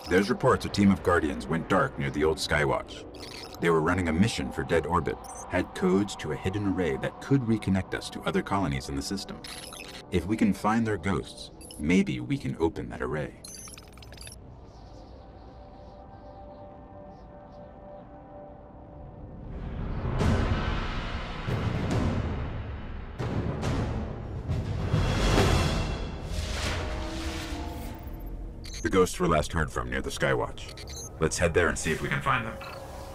There's reports a team of Guardians went dark near the old Skywatch. They were running a mission for Dead Orbit, had codes to a hidden array that could reconnect us to other colonies in the system. If we can find their ghosts, maybe we can open that array. The ghosts were last heard from near the Skywatch. Let's head there and see if we can find them.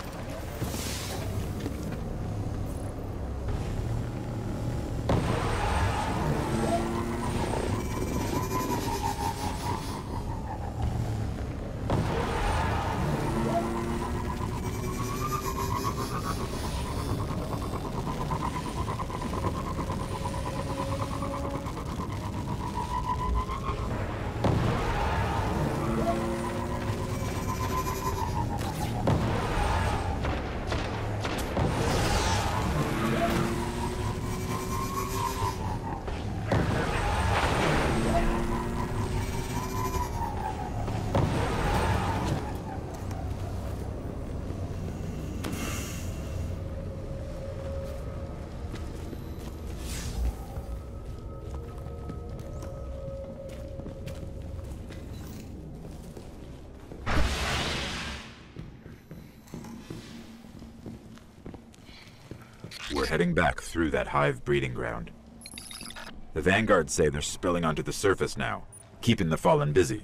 We're heading back through that hive breeding ground. The Vanguard say they're spilling onto the surface now, keeping the Fallen busy.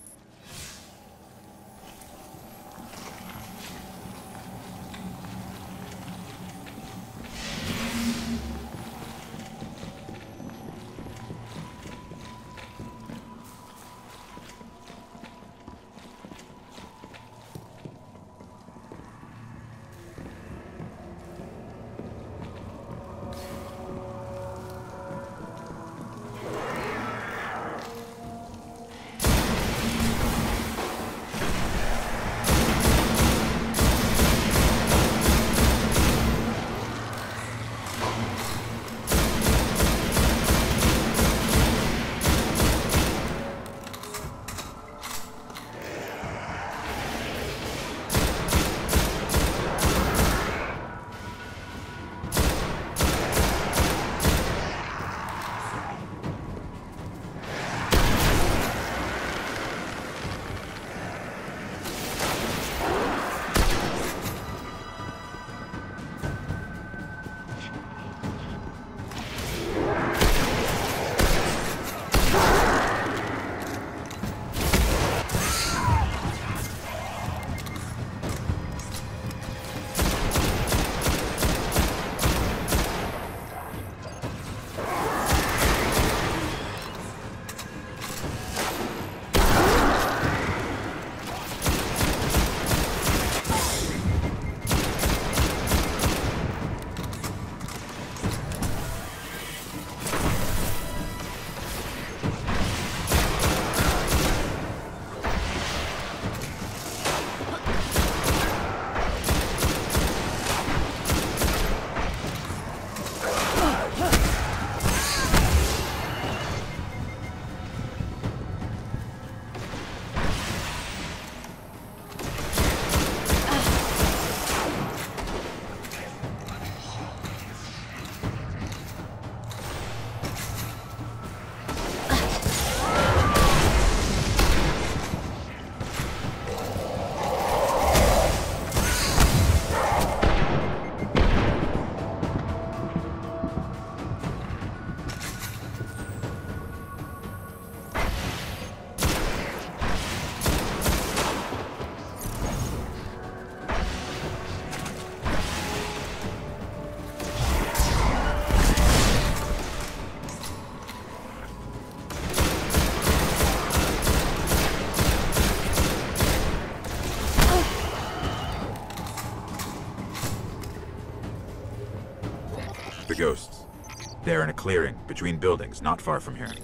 The ghosts. They're in a clearing between buildings not far from here.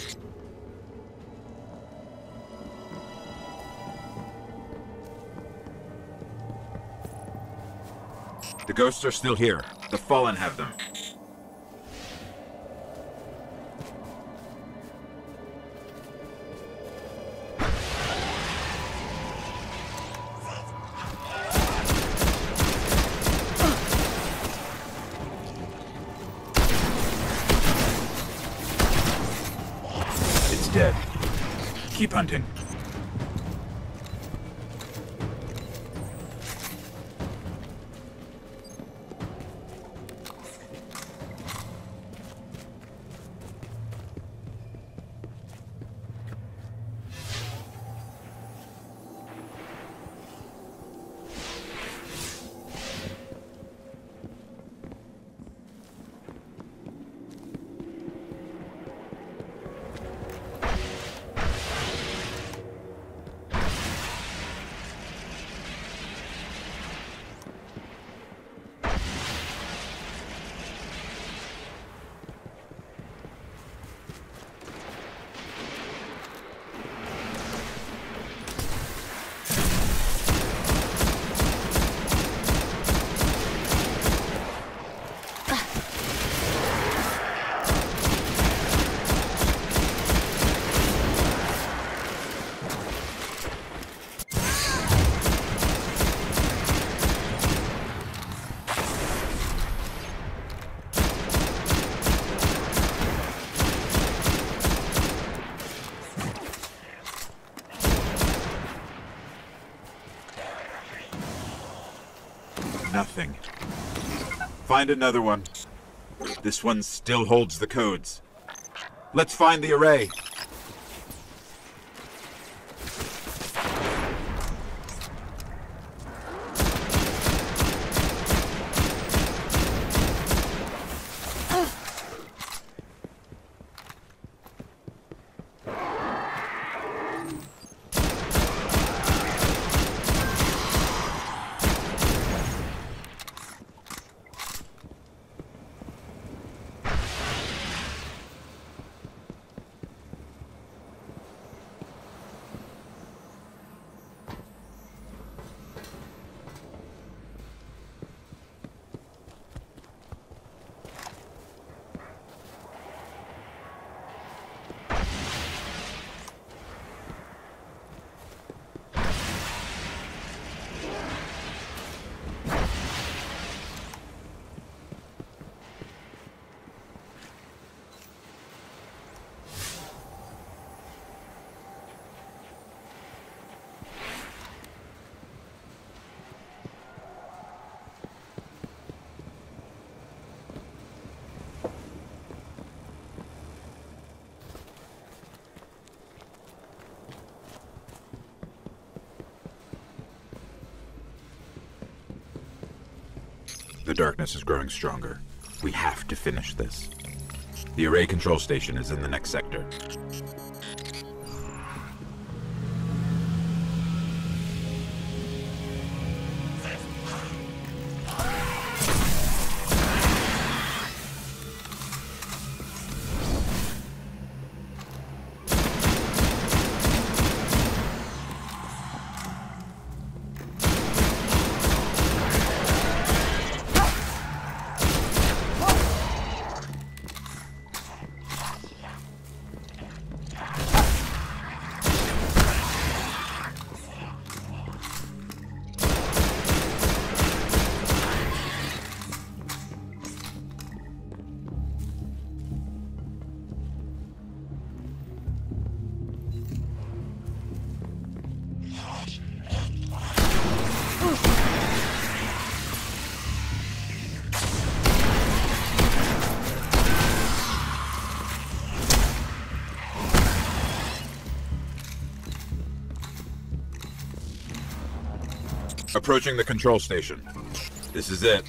The ghosts are still here. The Fallen have them. Keep hunting. Nothing. Find another one. This one still holds the codes. Let's find the array. The darkness is growing stronger. We have to finish this. The array control station is in the next sector. Approaching the control station. This is it.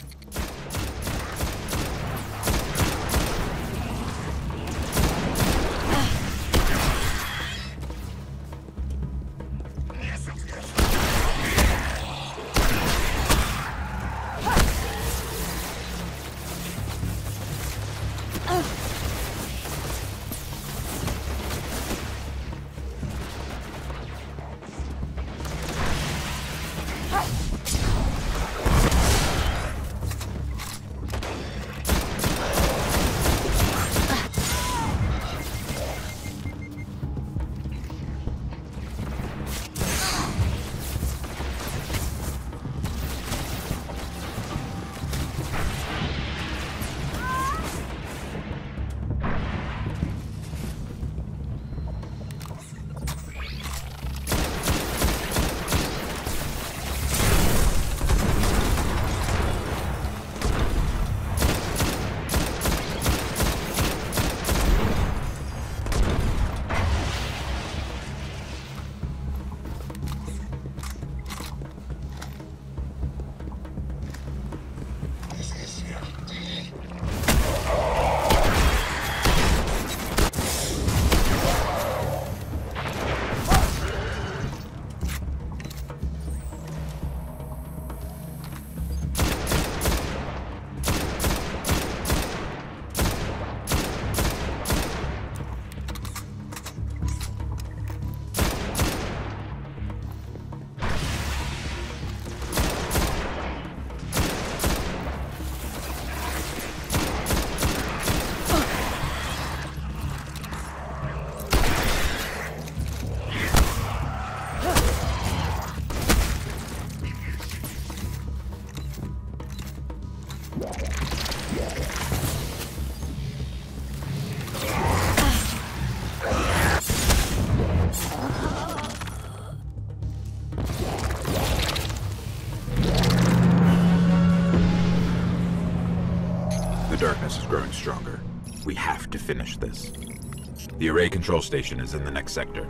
darkness is growing stronger. We have to finish this. The array control station is in the next sector.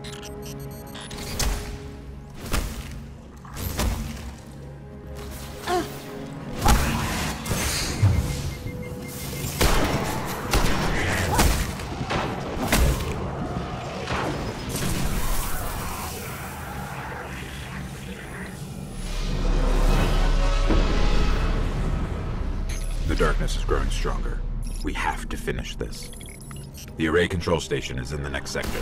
The darkness is growing stronger. We have to finish this. The array control station is in the next sector.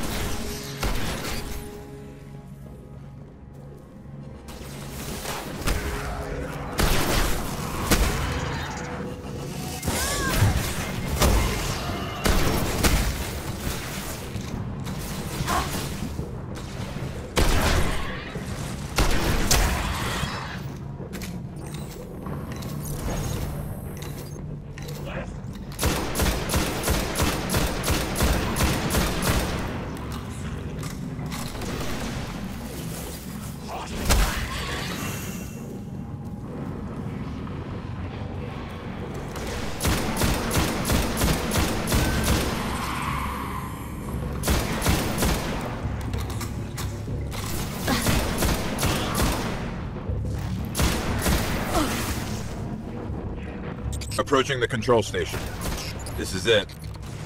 Approaching the control station. This is it.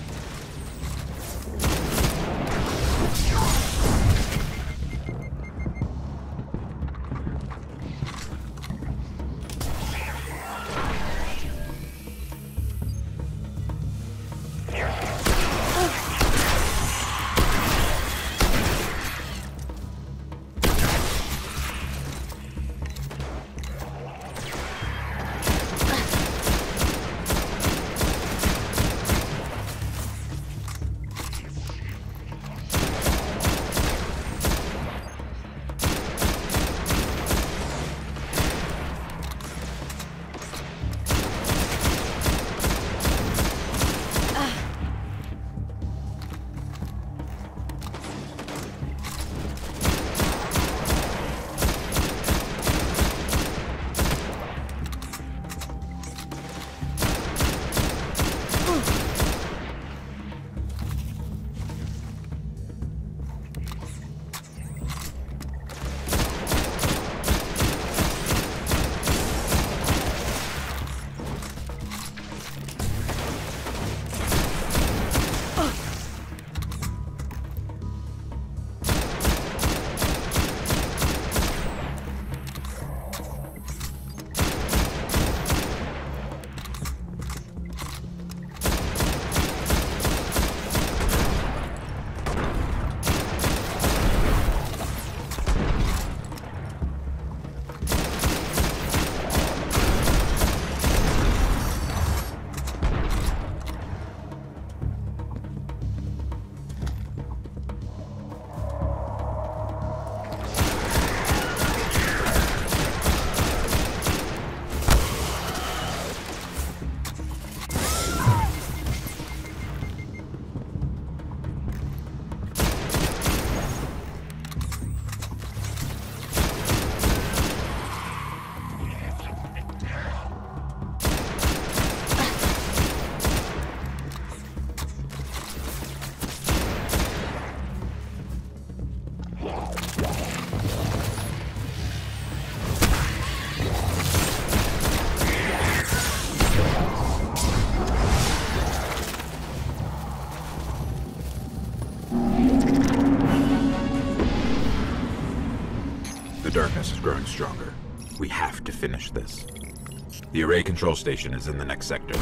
The darkness is growing stronger. We have to finish this. The array control station is in the next sector.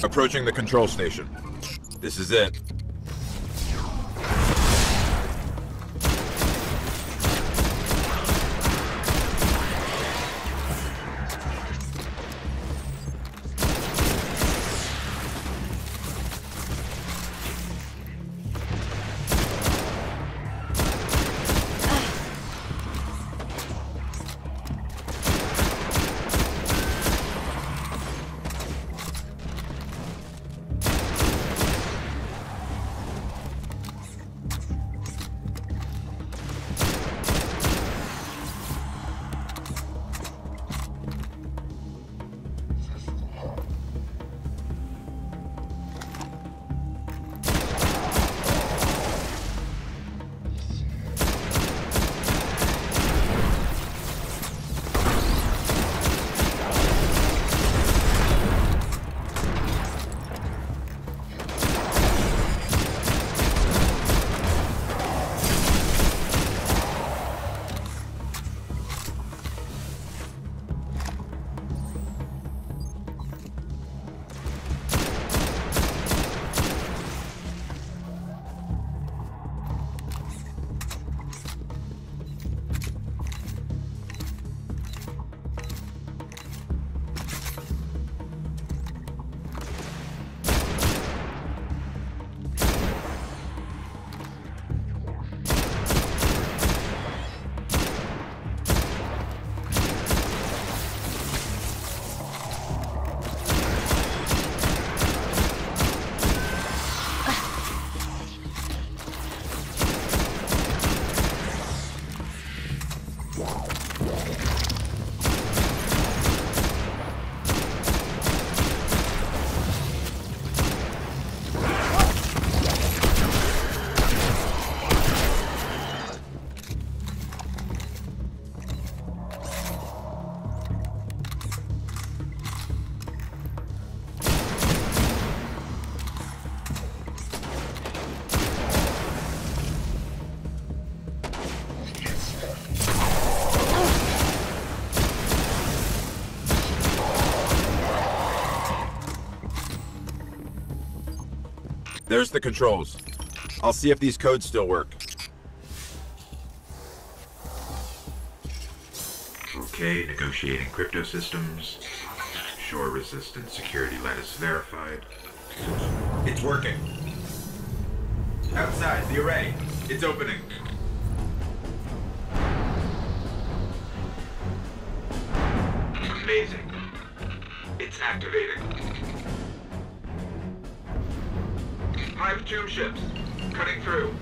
Approaching the control station. This is it. There's the controls. I'll see if these codes still work. Okay, negotiating crypto systems. Shore resistant security lattice verified. It's working. Outside, the array. It's opening. Amazing. It's activating. Hive tomb ships. Cutting through.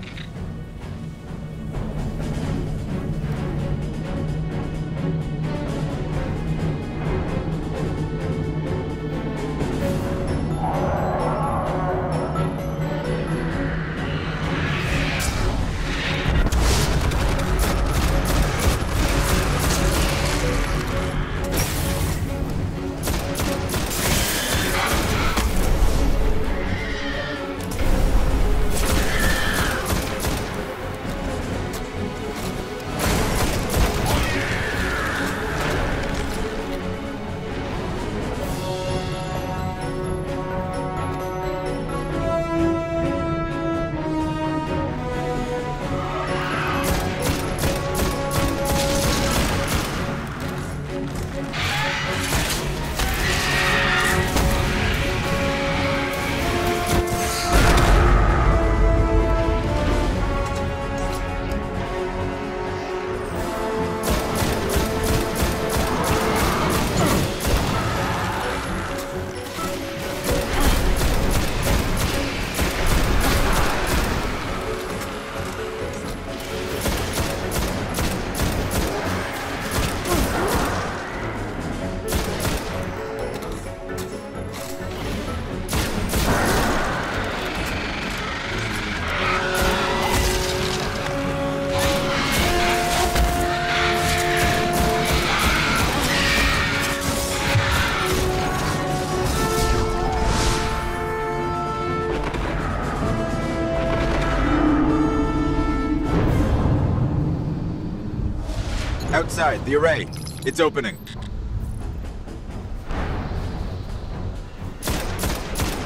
Outside, the array. It's opening.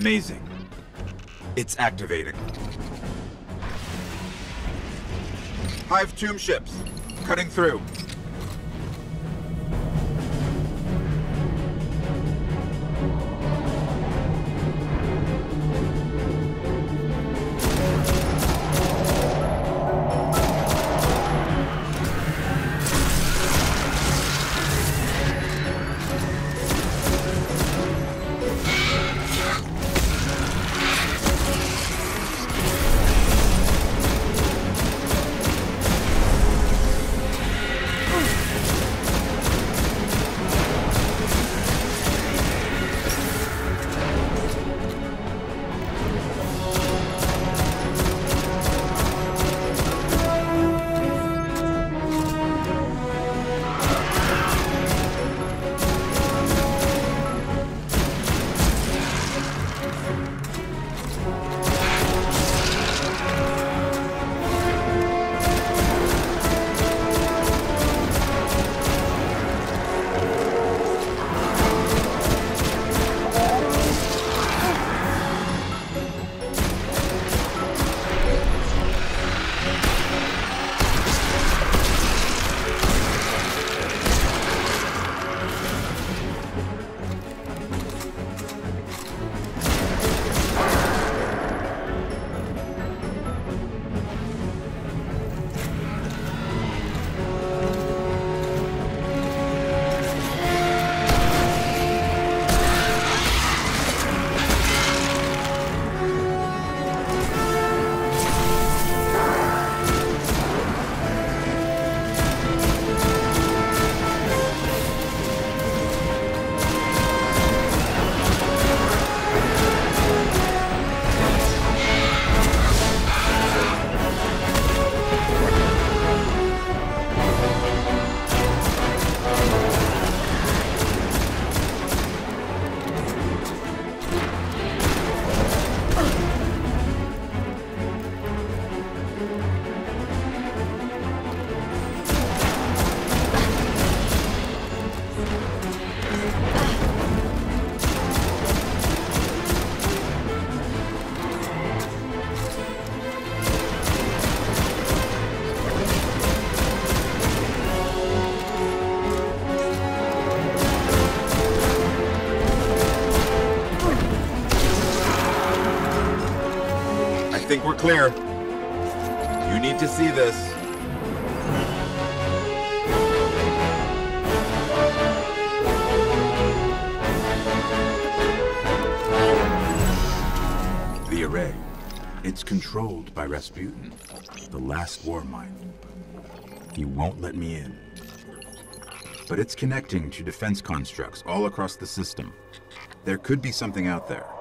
Amazing. It's activating. Hive tomb ships. Cutting through. I think we're clear. You need to see this. The array. It's controlled by Rasputin, the last war mind. He won't let me in. But it's connecting to defense constructs all across the system. There could be something out there.